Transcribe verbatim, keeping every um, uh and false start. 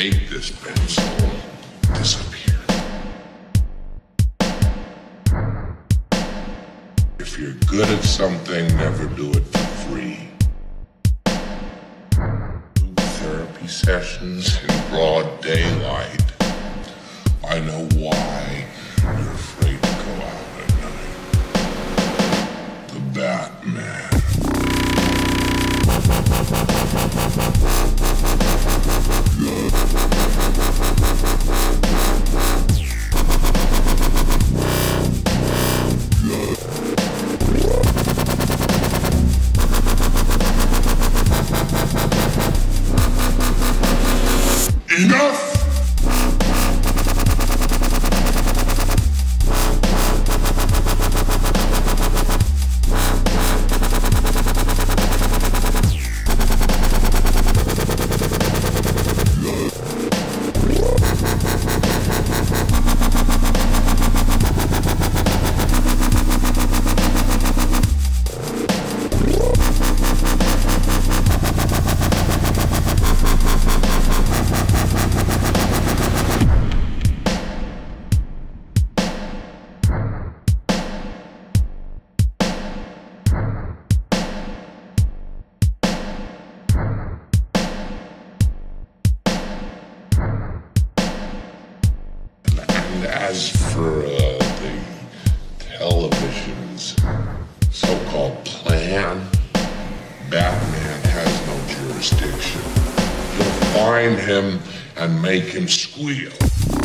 make this pencil disappear. If you're good at something, never do it for free. Do therapy sessions in broad daylight. I know why you're afraid to go out at night. The Batman. Enough! And as for uh, the television's so-called plan, Batman has no jurisdiction. You'll find him and make him squeal.